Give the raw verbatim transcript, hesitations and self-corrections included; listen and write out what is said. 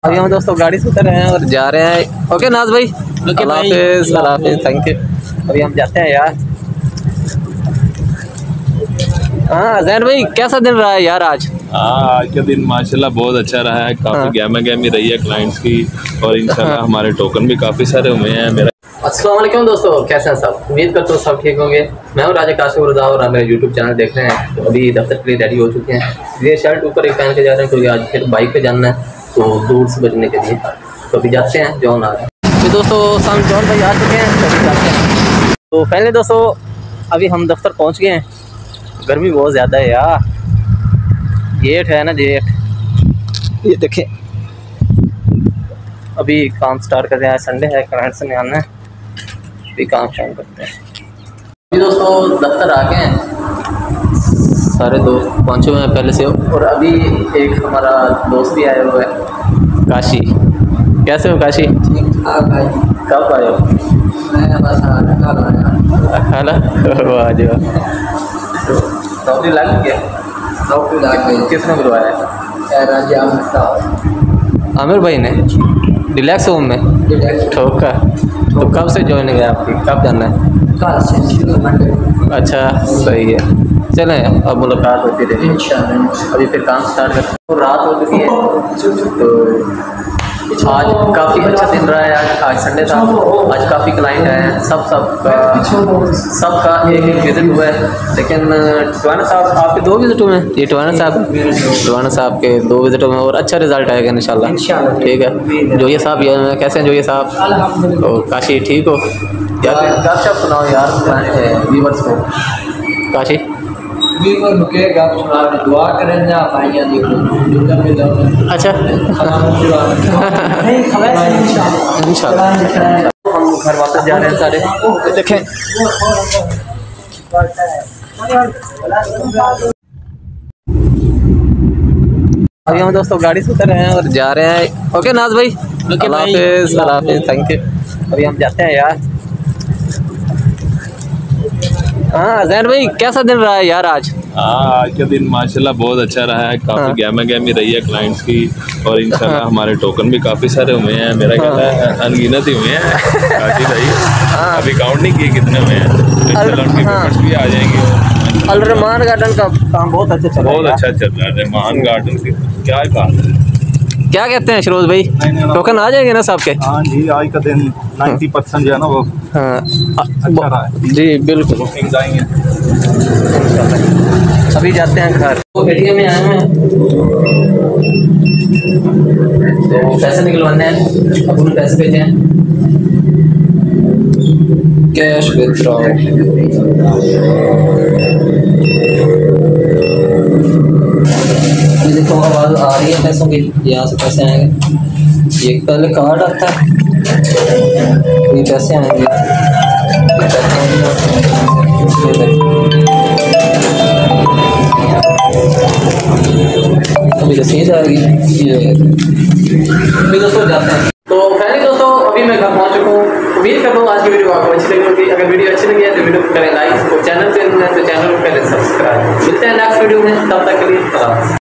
अभी हम दोस्तों गाड़ी से उतर रहे हैं और जा रहे हैं। ओके नाज भाई, अल्लाह हाफिज़, अल्लाह हाफिज़, थैंक यू। अभी हम जाते हैं यार। हाँ जैन भाई, कैसा दिन रहा है यार आज? हाँ, आज का दिन माशाल्लाह बहुत अच्छा रहा है। काफ़ी हाँ। गहमा गहमी रही है क्लाइंट्स की और इंशाल्लाह हाँ। हमारे टोकन भी काफ़ी सारे हुए हैं। मेरा अस्सलाम वालेकुम दोस्तों, कैसे हैं सब? उम्मीद करता हूँ सब ठीक होंगे। मैं हूँ राजा काशिफ रज़ा और आप मेरे यूट्यूब चैनल देख रहे हैं। तो अभी दफ्तर के लिए रेडी हो चुके हैं। ये शर्ट ऊपर एक पहन के जा रहे हैं क्योंकि आज फिर बाइक पे जाना है, तो दूर से बचने के लिए। तो अभी जाते हैं जॉन आ रहे हैं। तो दोस्तों सामने जॉन भाई आ चुके हैं, तो अभी जाते हैं। तो पहले दोस्तों अभी हम दफ्तर पहुँच गए हैं। गर्मी बहुत ज़्यादा है यार। गेट है ना, गेट ये देखें। अभी काम स्टार्ट कर रहे हैं, संडे है, क्लाइंट्स ने आना है, अभी काम शाम करते हैं। अभी दोस्तों दफ्तर आ गए हैं, सारे दोस्त पहुंचे हुए हैं पहले से। और अभी एक हमारा दोस्त भी आया हुआ है, काशी। कैसे हो काशी? हाँ भाई। कब आए हो? मैं बस खाना वाह जी वाह। नौकरी लग गया? नौकरी लग गई। किसने बुलवाया? राजा आमिर साहब। आमिर भाई ने? रिलैक्स होम में ठोका? तो कब से ज्वाइन है आपकी, कब जाना है? कल से मंडे। अच्छा सही है, चलें अब मुलाकात होती रही इंशाल्लाह। अभी फिर काम स्टार्ट करते हैं। तो रात हो चुकी है, तो आज काफ़ी अच्छा दिन रहा है। आज आज संडे था, आज काफ़ी क्लाइंट आए हैं। सब सब का सब का एक एक विज़िट हुआ है। लेकिन टवाना साहब आपके दो विज़िट हुए हैं? ये टवाना साहब टवाना साहब के दो विज़िट हुए हैं और अच्छा रिजल्ट आएगा इंशाल्लाह। इंशाल्लाह। ठीक है। जोया साहब ये कैसे हैं जोया साहब? तो काशी ठीक हो यार? गपशप सुनाओ यार व्यूअर्स को। काशी वीवर रुकेगा, दुआ करें ना भाइयां देखो दुआ में जाओ। अच्छा नहीं खबर इंशाल्लाह इंशाल्लाह। हम घर वापस जा रहे हैं सारे, देखें। अभी हम दोस्तों गाड़ी से उतर रहे हैं और जा रहे हैं। ओके नाज भाई, अल्लाह हाफिज़, अल्लाह हाफिज़, थैंक यू। अभी हम जाते हैं यार। हाँ जैन भाई, कैसा दिन रहा है यार आज? हाँ, आज का दिन माशाल्लाह बहुत अच्छा रहा है। काफ़ी हाँ। गहमा गहमी रही है क्लाइंट्स की और इंशाल्लाह हाँ। हमारे टोकन भी काफ़ी सारे हुए हैं। मेरा ख्याल है अनगिनत ही हुए हैं काफ़ी भाई। हाँ। अभी काउंट नहीं किए कितने हुए हैं। इंशाल्लाह उनके पेमेंट्स भी आ जाएंगे। अल रहमान गार्डन का काम बहुत अच्छा चल रहा है। बहुत अच्छा चल रहा है रहमान गार्डन की, क्या बात है। क्या कहते हैं शरोज भाई, टोकन आ जाएंगे ना सबके? हाँ जी, आज का दिन नब्बे परसेंट जो है ना वो हाँ अच्छा रहा है जी, बिल्कुल। बुकिंग्स आई हैं। अभी जाते हैं घर। तो एटीएम में आए हैं, तो पैसे निकलवाने हैं। अब उन्हें पैसे भेजे हैं, कैश विथड्रॉ। ये देखो आवाज़ आ रही है पैसों की, यहाँ से पैसे आएंगे। ये पहले कार्ड आता है, ये पैसे आएंगे, ये पैसे अभी रसीद आ गई। अभी दोस्तों जाते हैं। तो पहले दोस्तों अभी मैं घर पहुँच चुका हूँ। उम्मीद करता हूँ आज की वीडियो आपको अच्छी लगी होगी। अगर वीडियो अच्छी लगी है तो वीडियो को करें लाइक, और चैनल पे तो चैनल को करें सब्सक्राइब। मिलते हैं नेक्स्ट वीडियो में, तब तक के लिए।